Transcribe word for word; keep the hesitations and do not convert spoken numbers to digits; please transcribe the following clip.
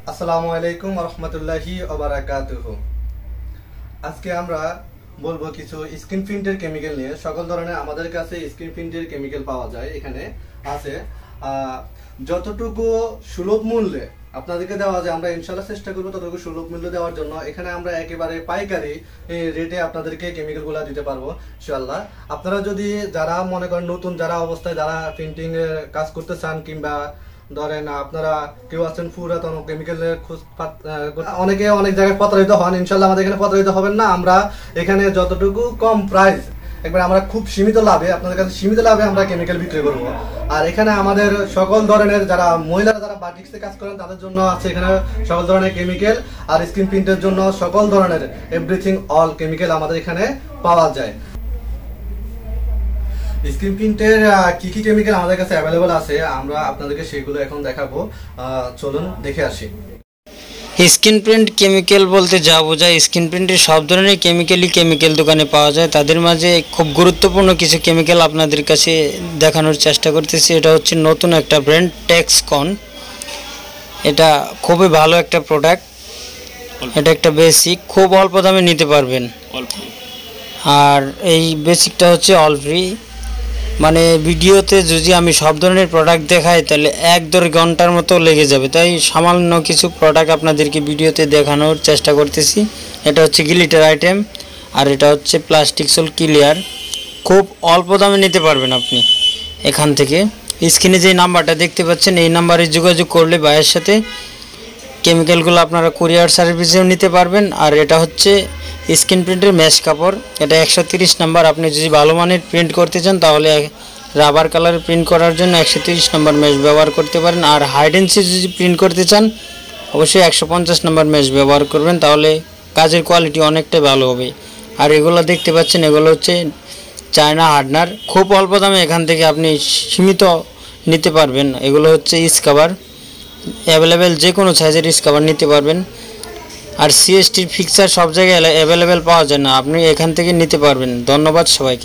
আসসালামু আলাইকুম রহমতুল্লাহি ওবারাকাতুহু। আজকে আমরা বলবো কিছু স্ক্রিন প্রিন্টের কেমিক্যাল নিয়ে। সকল ধরনের আমাদের কাছে স্ক্রিন প্রিন্টের কেমিক্যাল পাওয়া যায়। এখানে আছে যতটুকু সুলভ মূল্যে আপনাদেরকে দেওয়া যায়, আমরা ইনশাআল্লাহ চেষ্টা করবো ততটুকু সুলভ মূল্য দেওয়ার জন্য। এখানে আমরা একেবারে পাইকারি রেটে আপনাদেরকে কেমিক্যালগুলো দিতে পারবো ইনশাআল্লাহ। আপনারা যদি যারা মনে করেন নতুন যারা অবস্থায় যারা প্রিন্টিং এর কাজ করতে চান, কিংবা ধরেন আপনারা কেউ আছেন পুরাতন কেমিক্যালের খোঁজ, অনেকে অনেক জায়গায় প্রতারিত হন, ইনশাআল্লাহ আমাদের এখানে প্রতারিত হবেন না। আমরা এখানে যতটুকু কম প্রাইস, একবার আমরা খুব সীমিত লাভে আপনাদের কাছে সীমিত লাভে আমরা কেমিক্যাল বিক্রি করব। আর এখানে আমাদের সকল ধরনের যারা মহিলারা যারা বাটিক্সে কাজ করেন তাদের জন্য আছে এখানে সকল ধরনের কেমিক্যাল। আর স্ক্রিন প্রিন্টের জন্য সকল ধরনের এভরিথিং অল কেমিক্যাল আমাদের এখানে পাওয়া যায়। স্ক্রিন প্রিন্টের কি কি কেমিক্যাল আমাদের কাছে অ্যাভেলেবল আছে আমরা আপনাদেরকে সেগুলো এখন দেখাবো। চলুন দেখে আসি। স্ক্রিন প্রিন্ট কেমিক্যাল বলতে যা বোঝায়, স্ক্রিন প্রিন্টের সব ধরনের কেমিক্যালই কেমিক্যাল দোকানে পাওয়া যায়। তাদের মাঝে খুব গুরুত্বপূর্ণ কিছু কেমিক্যাল আপনাদের কাছে দেখানোর চেষ্টা করতেছি। এটা হচ্ছে নতুন একটা ব্র্যান্ড টেক্সকন। এটা খুবই ভালো একটা প্রোডাক্ট। এটা একটা বেসিক, খুব অল্প দামে নিতে পারবেন। আর এই বেসিকটা হচ্ছে অল ফ্রি। মানে ভিডিওতে যদি আমি সব ধরনের প্রোডাক্ট দেখাই তাহলে এক দেড় ঘন্টার মতো লেগে যাবে, তাই সামান্য কিছু প্রোডাক্ট আপনাদেরকে ভিডিওতে দেখানোর চেষ্টা করতেছি। এটা হচ্ছে গ্লিটার আইটেম, আর এটা হচ্ছে প্লাস্টিক সোল ক্লিয়ার। খুব অল্প দামে নিতে পারবেন আপনি এখান থেকে। স্ক্রিনে যে নাম্বারটা দেখতে পাচ্ছেন এই নাম্বারে যোগাযোগ করলে ভাইয়ের সাথে কেমিক্যালগুলো আপনারা কুরিয়ার সার্ভিসেও নিতে পারবেন। আর এটা হচ্ছে স্ক্রিন প্রিন্টের ম্যাশ কাপড়। এটা একশো তিরিশ নাম্বার। আপনি যদি ভালো মানের প্রিন্ট করতে চান তাহলে রাবার কালার প্রিন্ট করার জন্য একশো তিরিশ নাম্বার ম্যাশ ব্যবহার করতে পারেন। আর হাইডেন্সি যদি প্রিন্ট করতে চান অবশ্যই একশো পঞ্চাশ নাম্বার ম্যাশ ব্যবহার করবেন, তাহলে কাজের কোয়ালিটি অনেকটাই ভালো হবে। আর এগুলো দেখতে পাচ্ছেন এগুলো হচ্ছে চায়না হার্ডনার। খুব অল্প দামে এখান থেকে আপনি সীমিত নিতে পারবেন। এগুলো হচ্ছে স্কাবার, অ্যাভেলেবেল যে কোনো সাইজের স্কাবার নিতে পারবেন। আর সিএসটির ফিক্সার সব জায়গায় অ্যাভেলেবেল পাওয়া যায় না, আপনি এখান থেকে নিতে পারবেন। ধন্যবাদ সবাইকে।